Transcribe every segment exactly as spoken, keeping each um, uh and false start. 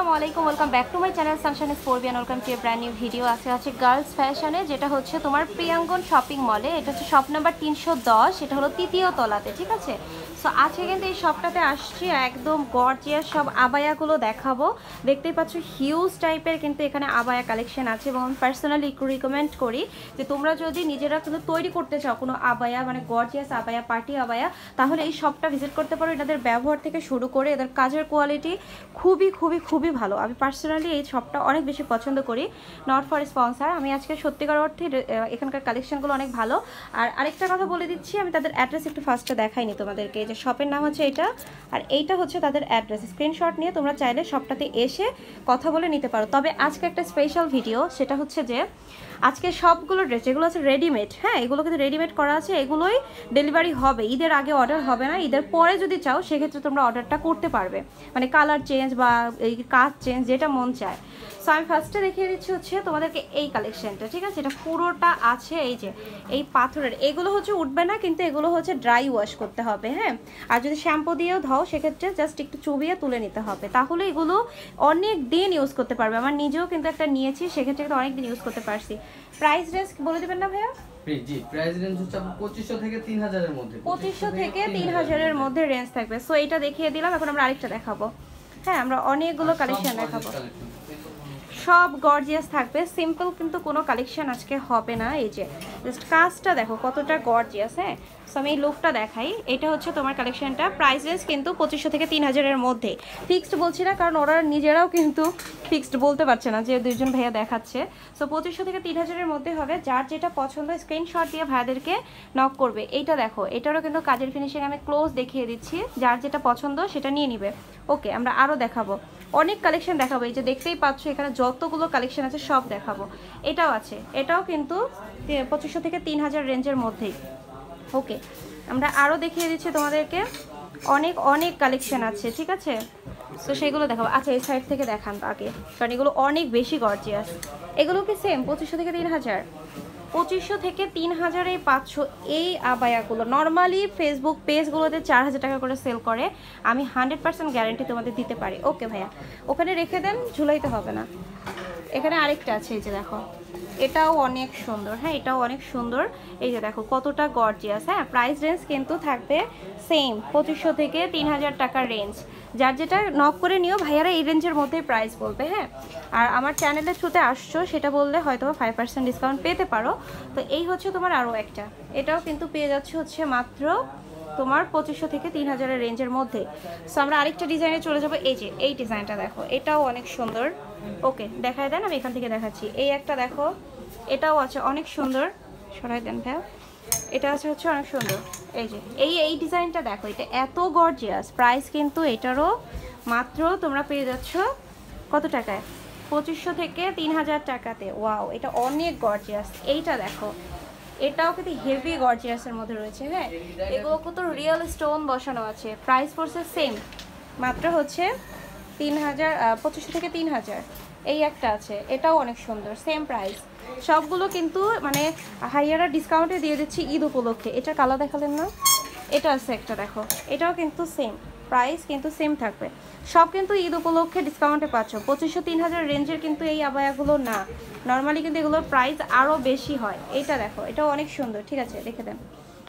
আসসালামু আলাইকুম, welcome back to my channel sunshine স্পোর্বিয়ান। Welcome to a brand new video. আছে আছে গার্লস ফ্যাশনে, যেটা হচ্ছে তোমার প্রিয়াঙ্গন শপিং মলে। এটা হচ্ছে শপ নাম্বার তিনশো দশ, এটা হলো তৃতীয় তলাতে, ঠিক আছে। সো আজকে কিন্তু এই শপটাতে আসছি, একদম গর্জিয়াস সব আবায়াগুলো দেখাবো। দেখতেই পাচ্ছ হিউজ টাইপের কিন্তু এখানে আবায়া কালেকশন আছে, এবং আমি পার্সোনালি রিকমেন্ড করি যে তোমরা যদি নিজেরা কিন্তু তৈরি করতে চাও কোনো আবায়া, মানে গর্জিয়াস আবায়া, পার্টি আবায়া, তাহলে এই শপটা ভিজিট করতে পারো। এনাদের ব্যবহার থেকে শুরু করে এদের কাজের কোয়ালিটি খুবই খুবই খুবই ভালো। আমি পার্সোনালি এই শপটা অনেক বেশি পছন্দ করি, নট ফর স্পন্সার। আমি আজকে সত্যিকার অর্থে এখানকার কালেকশনগুলো অনেক ভালো। আর আরেকটা কথা বলে দিচ্ছি, আমি তাদের অ্যাড্রেস একটু ফার্স্টে দেখাইনি তোমাদেরকে। যে শপের নাম হচ্ছে এটা, আর এইটা হচ্ছে তাদের অ্যাড্রেস। স্ক্রিনশট নিয়ে তোমরা চাইলে শপটাতে এসে কথা বলে নিতে পারো। তবে আজকে একটা স্পেশাল ভিডিও, সেটা হচ্ছে যে আজকে সবগুলো ড্রেস যেগুলো আছে রেডিমেড, হ্যাঁ এগুলো কিন্তু রেডিমেড করা আছে, এগুলোই ডেলিভারি হবে। ঈদের আগে অর্ডার হবে না, ঈদের পরে যদি চাও সেক্ষেত্রে তোমরা অর্ডারটা করতে পারবে, মানে কালার চেঞ্জ বা এই কাজ চেঞ্জ, যেটা মন চায়। সো আমি ফার্স্টে দেখিয়ে দিচ্ছি হচ্ছে তোমাদেরকে এই কালেকশনটা, ঠিক আছে। এটা পুরোটা আছে এই যে এই পাথরের, এগুলো হচ্ছে উঠবে না, কিন্তু এগুলো হচ্ছে ড্রাই ওয়াশ করতে হবে, হ্যাঁ। আর যদি শ্যাম্পু দিয়েও ধাও সেক্ষেত্রে জাস্ট একটু চুবিয়ে তুলে নিতে হবে, তাহলে এগুলো অনেক দিন ইউজ করতে পারবে। আমার নিজেও কিন্তু একটা নিয়েছি, সেক্ষেত্রে কিন্তু অনেক দিন ইউজ করতে পারছি। প্রাইস রেঞ্জ বলে দেবেন না ভাইয়া? জি, প্রাইস রেঞ্জ হচ্ছে পঁচিশশো থেকে তিন হাজার এর মধ্যে, পঁচিশশো থেকে তিন হাজার এর মধ্যে রেঞ্জ থাকবে। সো এটা দেখিয়ে দিলাম, এখন আমরা আরেকটা দেখাবো। হ্যাঁ, আমরা অনেকগুলো কালেকশন দেখাবো, সব গর্জিয়াস থাকবে। সিম্পল কিন্তু কোনো কালেকশন আজকে হবে না। এই যে জাস্ট কাজটা দেখো কতটা গর্জিয়াস, হ্যাঁ। সো আমি এই লুকটা দেখাই। এটা হচ্ছে তোমার কালেকশনটা, প্রাইস রেঞ্জ কিন্তু পঁচিশশো থেকে তিন হাজারের মধ্যে। ফিক্সড বলছি না, কারণ ওরা নিজেরাও কিন্তু ফিক্সড বলতে পারছে না, যে দুইজন ভাইয়া দেখাচ্ছে। সো পঁচিশশো থেকে তিন হাজারের মধ্যে হবে। যার যেটা পছন্দ স্ক্রিনশট দিয়ে ভাইয়াদেরকে নক করবে। এইটা দেখো, এটারও কিন্তু কাজের ফিনিশিং আমি ক্লোজ দেখিয়ে দিচ্ছি, যার যেটা পছন্দ সেটা নিয়ে নিবে। ওকে, আমরা আরও দেখাবো, অনেক কালেকশন দেখাবো। এই যে দেখতেই পাচ্ছ এখানে যতগুলো কালেকশন আছে সব দেখাবো। এটাও আছে, এটাও কিন্তু পঁচিশশো থেকে তিন হাজার রেঞ্জের মধ্যেই। ওকে, আমরা আরও দেখিয়ে দিচ্ছি তোমাদেরকে, অনেক অনেক কালেকশন আছে, ঠিক আছে। তো সেগুলো দেখাবো। আচ্ছা, এই সাইড থেকে দেখান আগে, কারণ এগুলো অনেক বেশি গর্জিয়াস। এগুলো কি সেম পঁচিশশো থেকে তিন হাজার? পঁচিশশো থেকে তিন হাজার এই পাঁচশো এই আবায়াগুলো নর্মালি ফেসবুক পেজগুলোতে চার হাজার টাকা করে সেল করে। আমি হান্ড্রেড পার্সেন্ট গ্যারান্টি তোমাদের দিতে পারি। ওকে ভাইয়া, ওখানে রেখে দেন, ঝুলাইতে হবে না। এখানে আরেকটা আছে, এই যে দেখো, এটাও অনেক সুন্দর, হ্যাঁ এটাও অনেক সুন্দর। এই যে দেখো কতটা গর্জিয়াস, হ্যাঁ। প্রাইস রেঞ্জ কিন্তু থাকবে সেম, পঁচিশশো থেকে তিন হাজার টাকার রেঞ্জ। যার যেটা নক করে নিও, ভাইয়ারা এই রেঞ্জের মধ্যেই প্রাইস বলবে, হ্যাঁ। আর আমার চ্যানেলের থ্রুতে আসছো, সেটা বললে হয়তো ফাইভ পার্সেন্ট ডিসকাউন্ট পেতে পারো। তো এই হচ্ছে তোমার আরও একটা, এটাও কিন্তু পেয়ে যাচ্ছে হচ্ছে মাত্র তোমার পঁচিশশো থেকে তিন হাজারের রেঞ্জের মধ্যে। সো আমরা আরেকটা ডিজাইনে চলে যাবো। এই যে এই ডিজাইনটা দেখো, এটাও অনেক সুন্দর। ওকে, দেখায় দেন, আমি এখান থেকে দেখাচ্ছি। এই একটা দেখো, এটাও আছে অনেক সুন্দর, সরাই দেন ভাইয়া। এটা আছে হচ্ছে অনেক সুন্দর। এই যে এই এই ডিজাইনটা দেখো, এটা এত গর্জিয়াস। প্রাইস কিন্তু এটারও মাত্র তোমরা পেয়ে যাচ্ছ কত টাকায়? পঁচিশশো থেকে তিন হাজার টাকাতে। ওয়াও, এটা অনেক গর্জিয়াস। এইটা দেখো, এটাও কিন্তু হেভি গর্জিয়াসের মধ্যে রয়েছে, হ্যাঁ। এগুলো কত রিয়েল স্টোন বসানো আছে। প্রাইস পড়ছে সেম, মাত্র হচ্ছে তিন হাজার, পঁচিশশো থেকে তিন হাজার। এই একটা আছে, এটাও অনেক সুন্দর, সেম প্রাইস। সবগুলো কিন্তু মানে হাইয়ারা ডিসকাউন্টে দিয়ে দিচ্ছি ঈদ উপলক্ষে। এটা কালার দেখালেন না, এটা আছে একটা দেখো, এটাও কিন্তু সেম প্রাইস, কিন্তু সেম থাকবে। সব কিন্তু ঈদ উপলক্ষে ডিসকাউন্টে পাচ্ছ। পঁচিশশো তিন হাজার রেঞ্জের কিন্তু এই আবায়াগুলো না, নর্মালি কিন্তু এগুলোর প্রাইস আরও বেশি হয়। এটা দেখো, এটাও অনেক সুন্দর, ঠিক আছে দেখে দেন।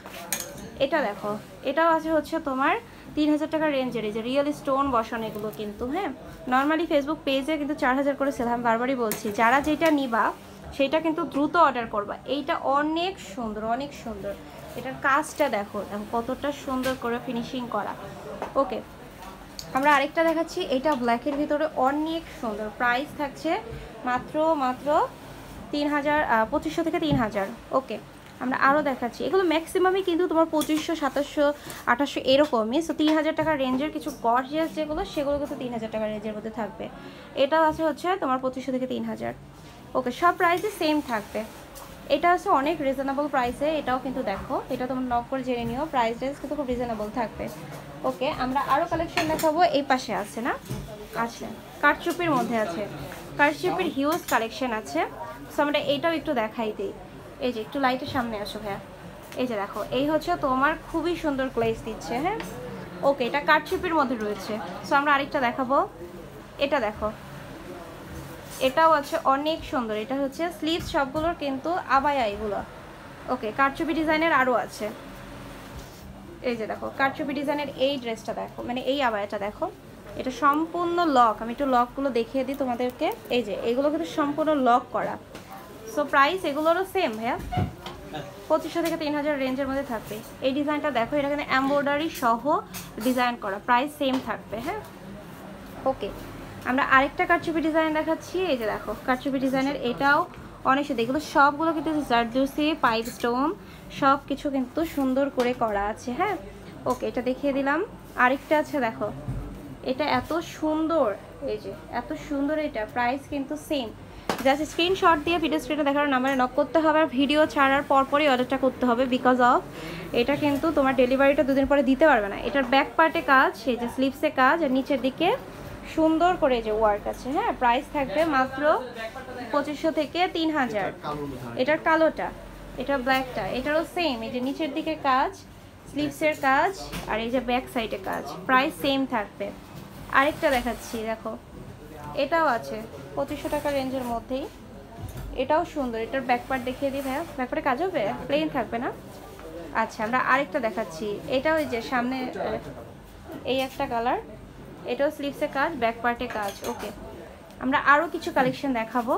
এটা দেখো, এটাও আছে হচ্ছে তোমার তিন হাজার টাকার রেঞ্জের। এই যে রিয়েল স্টোন বসানো এগুলো কিন্তু, হ্যাঁ। নর্মালি ফেসবুক পেজে কিন্তু চার হাজার করে সেল। আমি বারবারই বলছি, যারা যেটা নিবা সেটা কিন্তু দ্রুত অর্ডার করবা। এইটা অনেক সুন্দর, অনেক সুন্দর। এটার কাজটা দেখো, দেখো কতটা সুন্দর করে ফিনিশিং করা। ওকে, আমরা আরেকটা দেখাচ্ছি। এটা ব্ল্যাকের ভিতরে অনেক সুন্দর। প্রাইস থাকছে মাত্র মাত্র তিন হাজার, পঁচিশশো থেকে তিন হাজার। ওকে, আমরা আরও দেখাচ্ছি। এগুলো ম্যাক্সিমামই কিন্তু তোমার পঁচিশশো, সাতাশশো, আঠাশশো এরকমই। সো তিন হাজার টাকার রেঞ্জের কিছু গর্জিয়াস যেগুলো, সেগুলো কিন্তু তিন হাজার টাকার রেঞ্জের মধ্যে থাকবে। এটাও আছে হচ্ছে তোমার পঁচিশশো থেকে তিন হাজার। ওকে, সব প্রাইসে সেম থাকবে। এটা আছে অনেক রিজনেবল প্রাইসে। এটাও কিন্তু দেখো, এটা তোমরা নক করে জেনে নিও, প্রাইস রেঞ্জ কিন্তু খুব রিজনেবল থাকবে। ওকে, আমরা আরও কালেকশন দেখাবো। এই পাশে আছে না, আছে কারচুপির মধ্যে আছে, কারচুপির হিউজ কালেকশন আছে। সো আমরা এইটাও একটু দেখাই দিই। এই যে একটু লাইটের সামনে আসো ভাইয়া। এই যে দেখো, এই হচ্ছে তোমার খুবই সুন্দর গ্লেজ দিচ্ছে, হ্যাঁ। ওকে, এটা কারচুপির মধ্যে রয়েছে। সো আমরা আরেকটা দেখাবো। এটা দেখো, এটাও আছে অনেক সুন্দর, এটা হচ্ছে স্লিভ সবগুলোর কিন্তু আবায়া এগুলো। ওকে, কারচুপি ডিজাইনের আরও আছে, এই যে দেখো কারচুপি ডিজাইনের এই ড্রেসটা দেখো, মানে এই আবায়াটা দেখো, এটা সম্পূর্ণ লক। আমি একটু লকগুলো দেখিয়ে দিই তোমাদেরকে, এই যে এগুলো কিন্তু সম্পূর্ণ লক করা। সো প্রাইস এগুলোরও সেম ভাইয়া, পঁচিশশো থেকে তিন হাজার রেঞ্জের মধ্যে থাকবে। এই ডিজাইনটা দেখো, এটা কিন্তু এমব্রয়ডারি সহ ডিজাইন করা, প্রাইস সেম থাকবে। হ্যাঁ, ওকে, আমরা আরেকটা কারচুপি ডিজাইন দেখাচ্ছি। এই যে দেখো কারচুপি ডিজাইনের এটাও অনেক সুন্দর, এগুলো সবগুলো কিন্তু জারদোসি পাইপ স্টোন সব কিছু কিন্তু সুন্দর করে করা আছে। হ্যাঁ, ওকে, এটা দেখিয়ে দিলাম। আরেকটা আছে দেখো, এটা এত সুন্দর, এই যে এত সুন্দর, এটা প্রাইস কিন্তু সেম। জাস্ট স্ক্রিনশট দিয়ে ভিডিও স্ক্রিনে দেখার নাম্বারে নক করতে হবে, আর ভিডিও ছাড়ার পরপরই অর্ডারটা করতে হবে, বিকজ অফ এটা কিন্তু তোমার ডেলিভারিটা দুদিন পরে দিতে পারবে না। এটার ব্যাক পার্টে কাজ, এই যে স্লিভসে কাজ, আর নিচের দিকে সুন্দর করে যে ওয়ার্ক আছে। হ্যাঁ, প্রাইস থাকবে মাত্র পঁচিশশো থেকে তিন হাজার। এটার কালোটা, এটা ব্ল্যাকটা, এটারও সেম, এই যে নিচের দিকে কাজ, স্লিভসের কাজ, আর এই যে ব্যাক সাইডে কাজ, প্রাইস সেম থাকবে। আরেকটা দেখাচ্ছি দেখো, এটাও আছে পঁচিশশো টাকা রেঞ্জের মধ্যেই, এটাও সুন্দর। এটার ব্যাক পার্ট দেখিয়ে দিই ভাইয়া, ব্যাক পার্টে কাজ হবে, প্লেন থাকবে না। আচ্ছা, আমরা আরেকটা দেখাচ্ছি, এটাও এই যে সামনে এই একটা কালার, এটাও স্লিভসে কাজ, ব্যাক পার্টে কাজ। ওকে, আমরা আরও কিছু কালেকশন দেখাবো,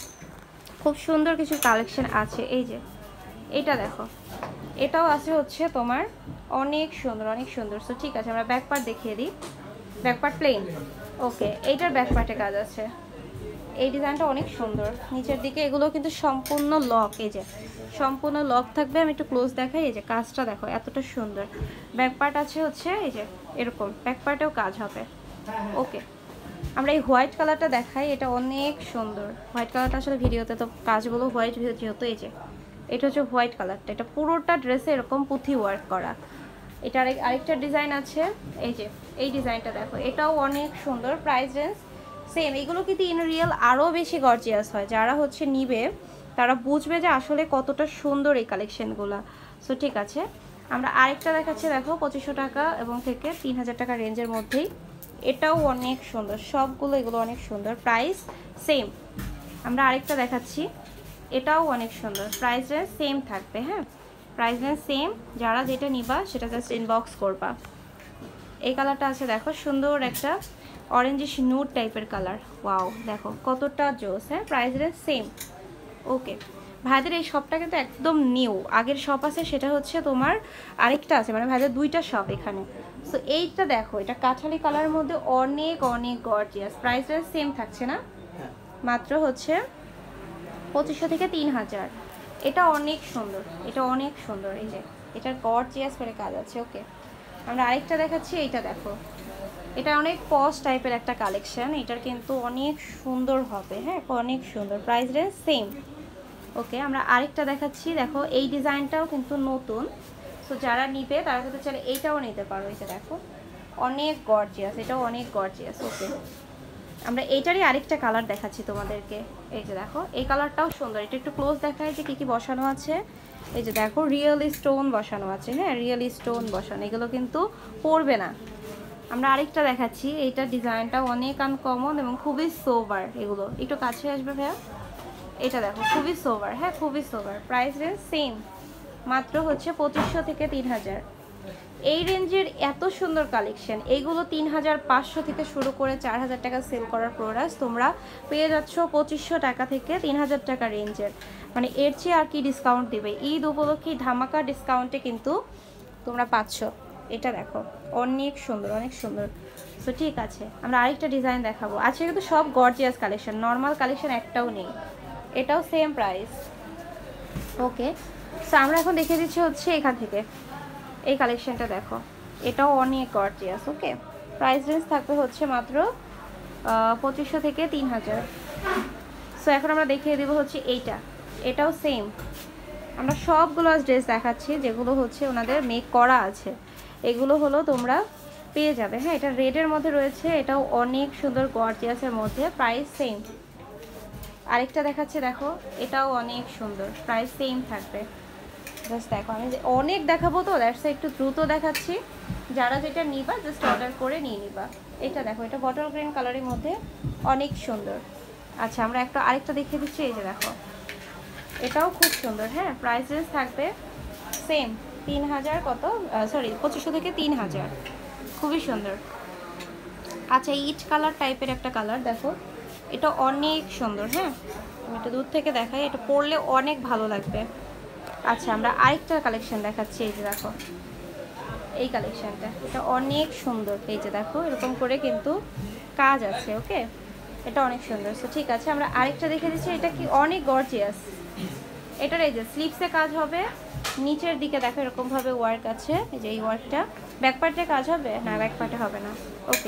খুব সুন্দর কিছু কালেকশন আছে। এই যে এটা দেখো, এটাও আছে হচ্ছে তোমার অনেক সুন্দর, অনেক সুন্দর। সো ঠিক আছে, আমরা ব্যাক পার্ট দেখিয়ে দিই, ব্যাক পার্ট প্লেন। ওকে, এইটার ব্যাক পার্টে কাজ আছে, এই ডিজাইনটা অনেক সুন্দর। নিচের দিকে এগুলো কিন্তু সম্পূর্ণ লক, এই যে সম্পূর্ণ লক থাকবে। আমি একটু ক্লোজ দেখাই, এই যে কাজটা দেখো এতটা সুন্দর। ব্যাক পার্ট আছে হচ্ছে এই যে এরকম, ব্যাক পার্টেও কাজ হবে। ওকে, আমরা এই হোয়াইট কালারটা দেখাই, এটা অনেক সুন্দর। হোয়াইট কালারটা আসলে ভিডিওতে তো কাজগুলো হোয়াইট যেহেতু, এই যে এটা হচ্ছে হোয়াইট কালারটা, এটা পুরোটা ড্রেসে এরকম পুঁথি ওয়ার্ক করা। এটার আরেকটা ডিজাইন আছে, এই যে এই ডিজাইনটা দেখো, এটাও অনেক সুন্দর। Price range same. এগুলো কিন্তু ইন রিয়েল আরও বেশি গর্জিয়াস হয়, যারা হচ্ছে নিবে তারা বুঝবে যে আসলে কতটা সুন্দর এই কালেকশনগুলো। সো ঠিক আছে, আমরা আরেকটা দেখাচ্ছি দেখো, পঁচিশশো টাকা এবং থেকে তিন হাজার টাকা রেঞ্জের মধ্যেই, এটাও অনেক সুন্দর। সবগুলো এগুলো অনেক সুন্দর, প্রাইস সেম। আমরা আরেকটা দেখাচ্ছি, এটাও অনেক সুন্দর, প্রাইস রেঞ্জ সেম থাকবে। হ্যাঁ, প্রাইস রেঞ্জ সেম, যারা যেটা নিবা সেটা জাস্ট ইনবক্স করবা। এই কালারটা আছে দেখো, সুন্দর একটা অরেঞ্জিশ নুড টাইপের কালার। ওয়াও, দেখো কতটা জোস। হ্যাঁ, প্রাইস রেঞ্জ সেম। ওকে, ভাইদের এই শপটা কিন্তু একদম নিউ, আগের শপ আছে সেটা হচ্ছে তোমার আরেকটা আছে, মানে ভাইদের দুইটা শপ এখানে। সো এইটা দেখো, এটা কাঠালি কালারের মধ্যে অনেক অনেক গর্জিয়াস। প্রাইস রেঞ্জ সেম থাকছে না, মাত্র হচ্ছে পঁচিশশো থেকে তিন হাজার। এটা অনেক সুন্দর, এটা অনেক সুন্দর, এই যে এটার গর্জিয়াস করে কাজ আছে। ওকে, আমরা আরেকটা দেখাচ্ছি, এইটা দেখো, এটা অনেক পশ টাইপের একটা কালেকশন, এটার কিন্তু অনেক সুন্দর হবে। হ্যাঁ, অনেক সুন্দর, প্রাইস রেঞ্জ সেম। ওকে, আমরা আরেকটা দেখাচ্ছি দেখো, এই ডিজাইনটাও কিন্তু নতুন। সো যারা নিবে তারা কিন্তু চাইলে এইটাও নিতে পারো। এটা দেখো অনেক গর্জিয়াস, এটাও অনেক গর্জিয়াস। ওকে, আমরা এইটারই আরেকটা কালার দেখাচ্ছি তোমাদেরকে। এই যে দেখো, এই কালারটাও সুন্দর। এটা একটু ক্লোজ দেখায় যে কী কী বসানো আছে। এই যে দেখো, রিয়েল স্টোন বসানো আছে। হ্যাঁ, রিয়েল স্টোন বসানো, এগুলো কিন্তু পড়বে না। আমরা আরেকটা দেখাচ্ছি, এইটার ডিজাইনটা অনেক আনকমন এবং খুবই সোভার। এগুলো একটু কাছে আসবে ভাইয়া, এটা দেখো খুবই সোভার। হ্যাঁ, খুবই সোভার। প্রাইস রেঞ্জ সেম, মাত্র হচ্ছে পঁচিশশো থেকে তিন হাজার। এই রেঞ্জের এত সুন্দর কালেকশন, এইগুলো তিন হাজার পাঁচশো থেকে শুরু করে চার হাজার টাকা সেল করার প্রোডাক্ট তোমরা পেয়ে যাচ্ছ পঁচিশশো টাকা থেকে তিন হাজার টাকা রেঞ্জের। মানে এর চেয়ে আর কি ডিসকাউন্ট দেবে? ঈদ উপলক্ষে ধামাকা ডিসকাউন্টে কিন্তু তোমরা পাচ্ছ। এটা দেখো অনেক সুন্দর, অনেক সুন্দর। সো ঠিক আছে, আমরা আরেকটা ডিজাইন দেখাবো। আজকে কিন্তু সব গর্জিয়াস কালেকশন, নর্মাল কালেকশন একটাও নেই। এটাও সেম প্রাইস। ওকে, সো আমরা এখন দেখে দিচ্ছি হচ্ছে এখান থেকে এই কালেকশনটা দেখো, এটাও অনেক গর্জিয়াস। ওকে, প্রাইস রেঞ্জ থাকবে হচ্ছে মাত্র পঁচিশশো থেকে তিন হাজার। সো এখন আমরা দেখিয়ে দেবো হচ্ছে এইটা, এটাও সেম। আমরা সবগুলো ড্রেস দেখাচ্ছি যেগুলো হচ্ছে ওনাদের মেক করা আছে, এগুলো হলো তোমরা পেয়ে যাবে। হ্যাঁ, এটা রেডের মধ্যে রয়েছে, এটাও অনেক সুন্দর গর্জিয়াসের মধ্যে, প্রাইস সেম। আরেকটা দেখাচ্ছে দেখো, এটাও অনেক সুন্দর, প্রাইস সেম থাকবে। জাস্ট দেখো, আমি অনেক দেখাবো তো দ্যাটস একটু দ্রুত দেখাচ্ছি। যারা যেটা নিবা জাস্ট অর্ডার করে নিয়ে নিবা। এটা দেখো, এটা বটল গ্রিন কালারের মধ্যে অনেক সুন্দর। আচ্ছা আমরা একটা আরেকটা দেখিয়ে দিচ্ছি, এই যে দেখো এটাও খুব সুন্দর। হ্যাঁ, প্রাইস রেঞ্জ থাকবে সেম তিন হাজার কত সরি পঁচিশশো থেকে তিন হাজার, খুবই সুন্দর। আচ্ছা ইট কালার টাইপের একটা কালার দেখো, এটা অনেক সুন্দর। হ্যাঁ, আমি এটা দূর থেকে দেখাই, এটা পরলে অনেক ভালো লাগবে। আচ্ছা আমরা আরেকটা কালেকশন দেখাচ্ছি, এই যে দেখো এই কালেকশনটা, এটা অনেক সুন্দর। এই যে দেখো এরকম করে কিন্তু কাজ আছে, ওকে, এটা অনেক সুন্দর। সো ঠিক আছে, আমরা আরেকটা দেখে দিচ্ছি, এটা কি অনেক গর্জিয়াস। এটার এই যে স্লিপসে কাজ হবে, নিচের দিকে দেখো এরকমভাবে ওয়ার্ক আছে, এই যে এই ওয়ার্কটা। ব্যাক পার্টে কাজ হবে না, ব্যাক পার্টে হবে না, ওকে।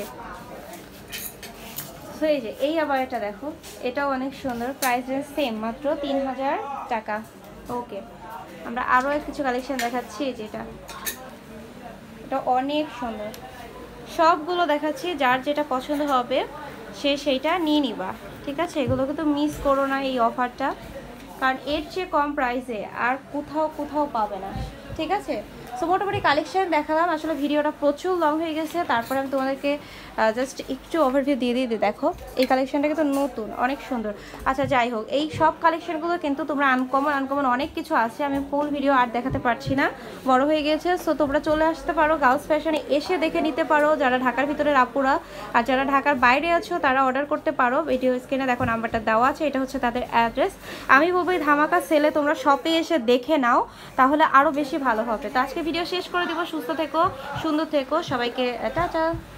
সো এই যে এই আবার এটা দেখো, এটাও অনেক সুন্দর, প্রাইস রেঞ্জ সেম মাত্র তিন হাজার টাকা, ওকে। আমরা আরও কিছু কালেকশন দেখাচ্ছি, এই যে এটা এটা অনেক সুন্দর। সবগুলো দেখাচ্ছি, যার যেটা পছন্দ হবে সে সেইটা নিয়ে নিবা, ঠিক আছে। এগুলো কিন্তু মিস করো না এই অফারটা, কারণ এর চেয়ে কম প্রাইসে আর কোথাও কোথাও পাবে না, ঠিক আছে। সো মোটামুটি কালেকশন দেখালাম, আসলে ভিডিওটা প্রচুর লং হয়ে গেছে, তারপরে আমি তোমাদেরকে জাস্ট একটু ওভারভিউ দিয়ে দিয়ে দিই। দেখো এই কালেকশনটা কিন্তু নতুন, অনেক সুন্দর। আচ্ছা যাই হোক, এই সব কালেকশনগুলো কিন্তু তোমরা আনকমন আনকমন অনেক কিছু আছে, আমি ফুল ভিডিও আর দেখাতে পারছি না, বড় হয়ে গেছে। সো তোমরা চলে আসতে পারো গার্লস ফ্যাশনে, এসে দেখে নিতে পারো যারা ঢাকার ভিতরে আপুরা, আর যারা ঢাকার বাইরে আছো তারা অর্ডার করতে পারো। ভিডিও স্ক্রিনে দেখো নাম্বারটা দেওয়া আছে, এটা হচ্ছে তাদের অ্যাড্রেস। আমি বলবো এই ধামাকা সেলে তোমরা শপে এসে দেখে নাও, তাহলে আরও বেশি ভালো হবে। তো আজকে ভিডিও শেষ করে দিব, সুস্থ থেকো, সুন্দর থেকো, সবাইকে টাটা।